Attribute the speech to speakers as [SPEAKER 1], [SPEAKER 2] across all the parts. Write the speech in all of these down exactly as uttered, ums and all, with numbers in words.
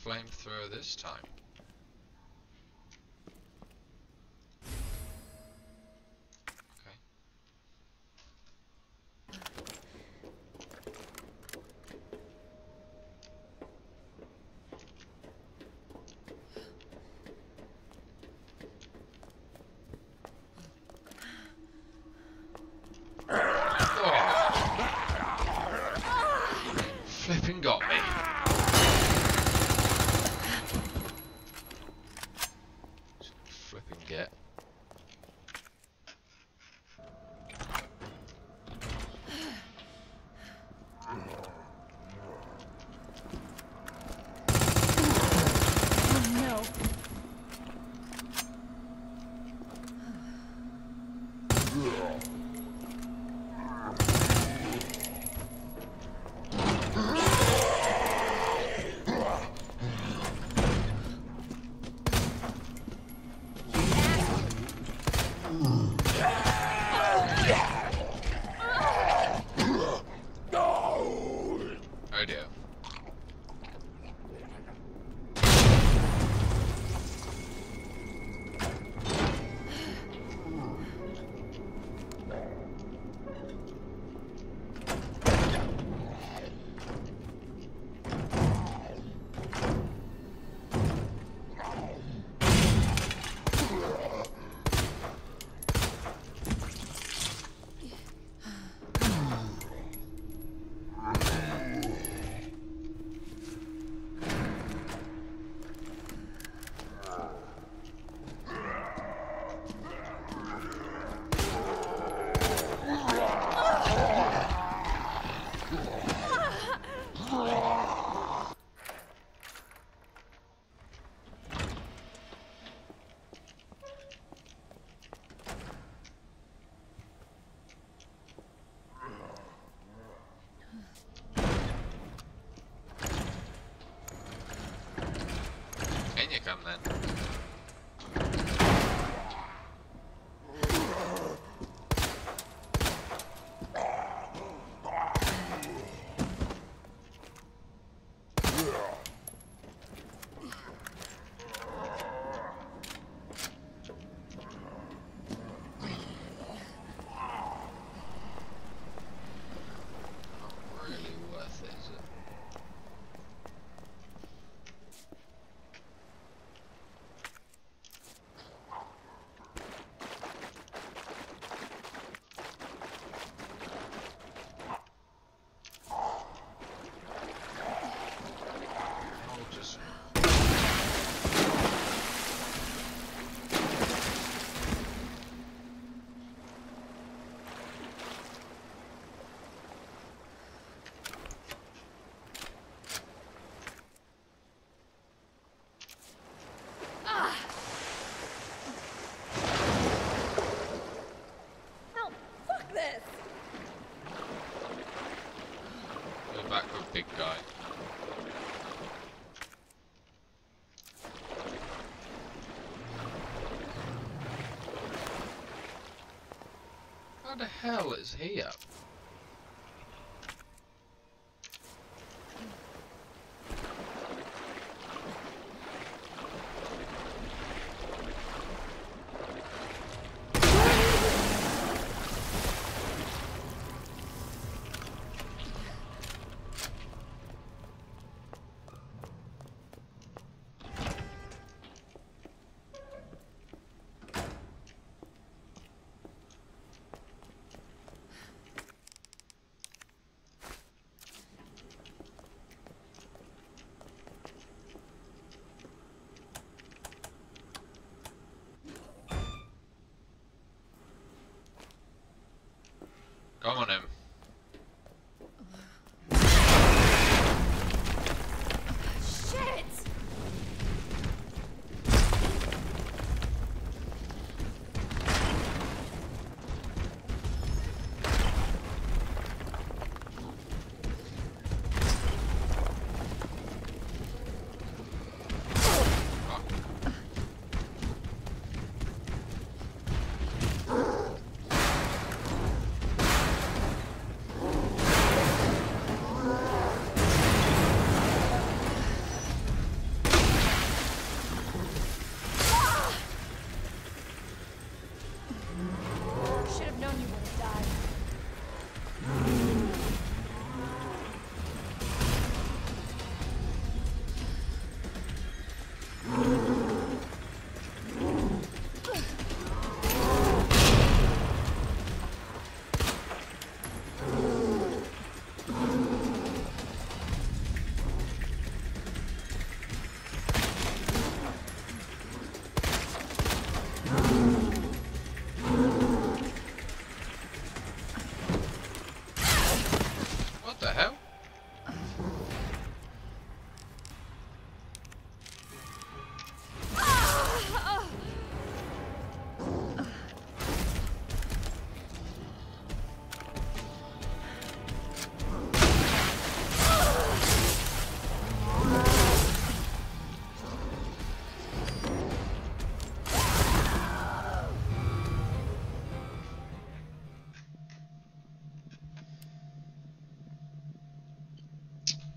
[SPEAKER 1] flamethrower this time? Okay. Flipping got me. Flipping get.
[SPEAKER 2] Oh no.
[SPEAKER 1] Oh dear. Can you come then? Not really worth it, is it? I'll just
[SPEAKER 2] No, fuck this.
[SPEAKER 1] go back with big guy. How the hell is he up?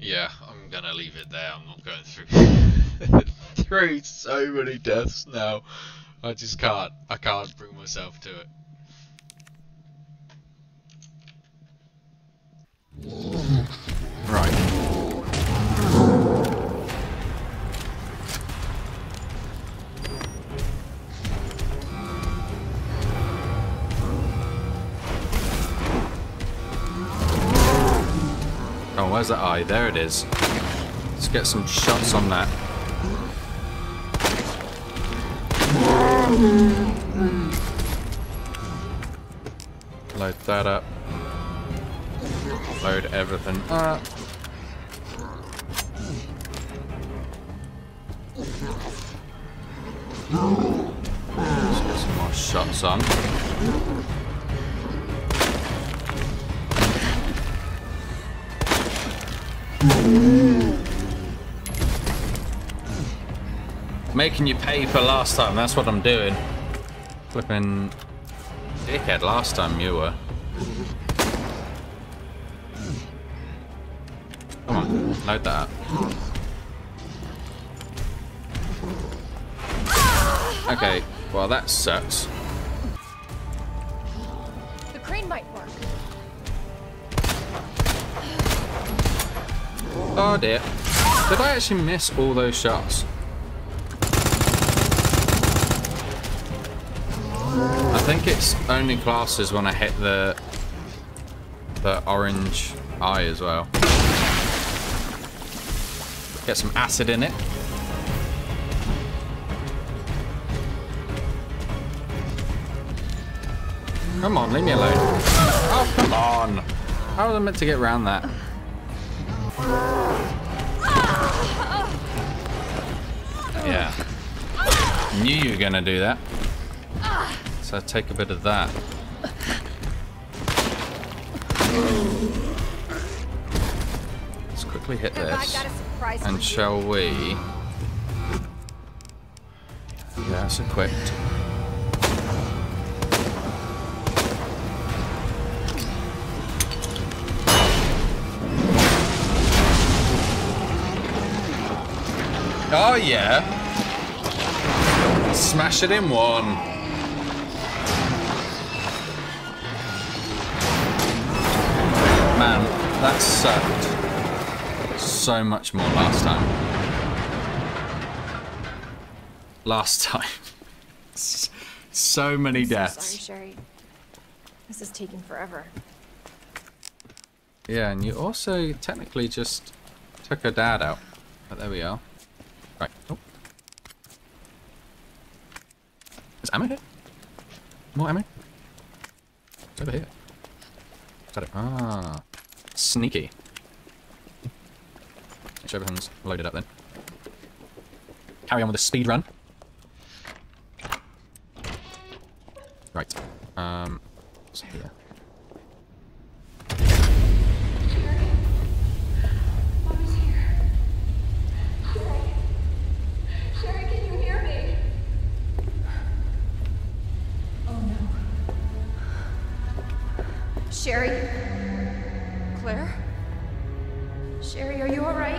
[SPEAKER 1] Yeah, I'm gonna leave it there. I'm not going through through so many deaths now. I just can't. I can't bring myself to it. Right. Oh, where's that eye? There it is. Let's get some shots on that. Load that up. Load everything up. Let's get some more shots on. Making you pay for last time, that's what I'm doing. Flipping dickhead last time you were. Come on, load that up. Okay, well that sucks.
[SPEAKER 2] The crane might work.
[SPEAKER 1] Oh dear. Did I actually miss all those shots? I think it's only classes when I hit the the orange eye as well. Get some acid in it. Come on, leave me alone. Oh, come on. How was I meant to get around that? Yeah. Knew you were gonna do that. So take a bit of that. Let's quickly hit this. And shall we? Yeah, it's equipped. Oh yeah. Smash it in one. Man, that sucked so much more last time. Last time. So many deaths.
[SPEAKER 2] So sorry, Sherry. This is taking forever.
[SPEAKER 1] Yeah, and you also technically just took her dad out. But there we are. Right. Oh. Is ammo here? More ammo? It's over here. Is that it? Ah. Sneaky. Make sure everything's loaded up then. Carry on with the speed run. Right. Um. What's here?
[SPEAKER 2] Mommy's here. Sherry. Sherry, can you hear me? Oh no. Sherry? Claire? Sherry, are you alright?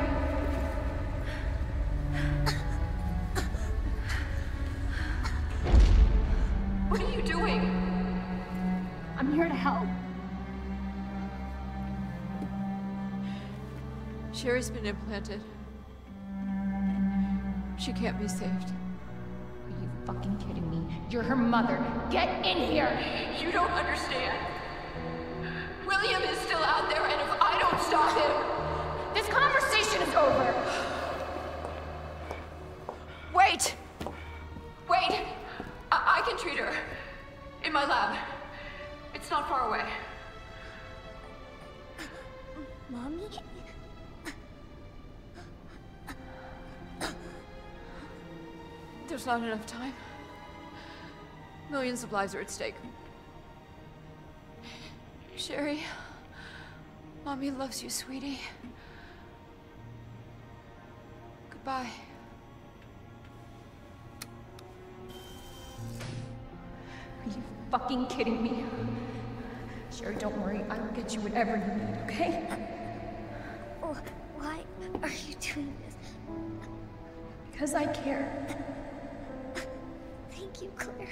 [SPEAKER 2] What are you doing? I'm here to help.
[SPEAKER 3] Sherry's been implanted. She can't be saved.
[SPEAKER 2] Are you fucking kidding me? You're her mother. Get in here!
[SPEAKER 3] You don't understand. William is still out there, and if I don't stop him...
[SPEAKER 2] This conversation is over!
[SPEAKER 3] Wait! Wait! I, I can treat her. In my lab. It's not far away.
[SPEAKER 2] Mommy?
[SPEAKER 3] There's not enough time. Millions of lives are at stake. Sherry, Mommy loves you, sweetie. Goodbye.
[SPEAKER 2] Are you fucking kidding me? Sherry, don't worry. I will get you whatever you need, okay?
[SPEAKER 4] Oh, Why are you doing this?
[SPEAKER 2] Because I care.
[SPEAKER 4] Thank you, Claire.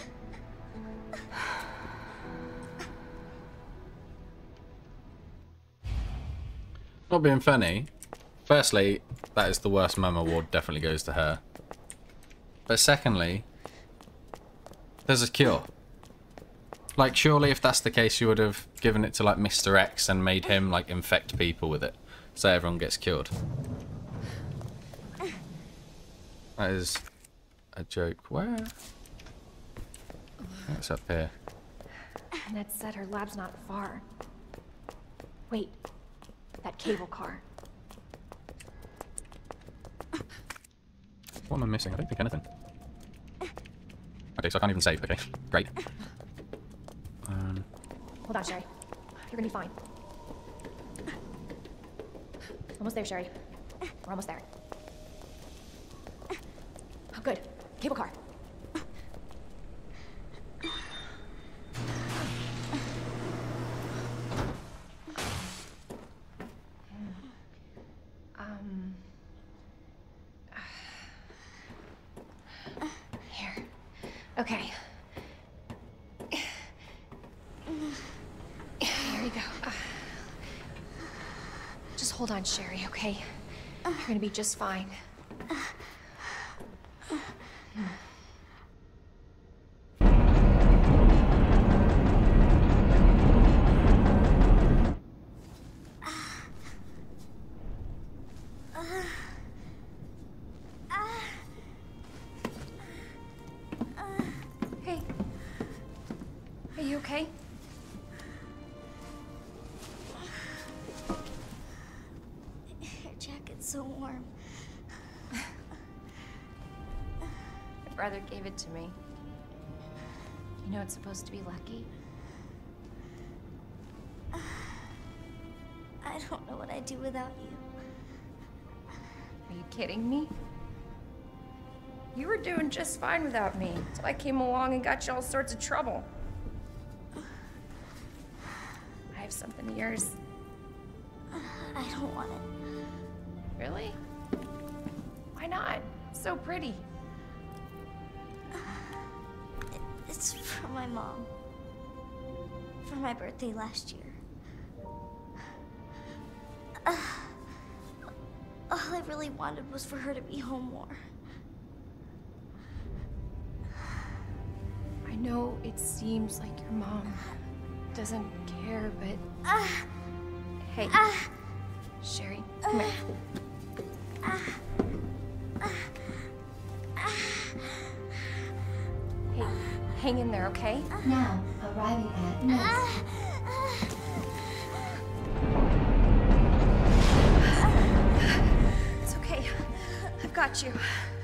[SPEAKER 5] Not being funny. Firstly, that is the worst mum award, definitely goes to her. But secondly, there's a cure. Like, surely if that's the case, you would have given it to, like, Mister X and made him, like, infect people with it. So everyone gets cured. That is a joke. Where? It's up here.
[SPEAKER 2] Annette said her lab's not far. Wait. That cable car.
[SPEAKER 5] What am I missing? I don't think anything. Okay, so I can't even save. Okay, great. Um,
[SPEAKER 2] Hold on, Sherry. You're gonna be fine. Almost there, Sherry. We're almost there. Oh, good. Cable car. Um. Here. Okay. There you go. Uh, just hold on, Sherry, okay? You're gonna be just fine. Hey. Are you okay?
[SPEAKER 4] Your jacket's so warm.
[SPEAKER 2] My brother gave it to me. You know it's supposed to be lucky.
[SPEAKER 4] I don't know what I'd do without you.
[SPEAKER 2] Are you kidding me? You were doing just fine without me, so I came along and got you all sorts of trouble. I have something of yours.
[SPEAKER 4] I don't want it.
[SPEAKER 2] Really? Why not? It's so pretty.
[SPEAKER 4] It- It's for my mom. For my birthday last year. Uh, all I really wanted was for her to be home more.
[SPEAKER 2] I know it seems like your mom doesn't care, but...
[SPEAKER 4] Uh,
[SPEAKER 2] Hey,
[SPEAKER 4] uh,
[SPEAKER 2] Sherry, come here. Hey, hang in there, okay?
[SPEAKER 6] Now, arriving at Nest.
[SPEAKER 2] It's okay. I've got you.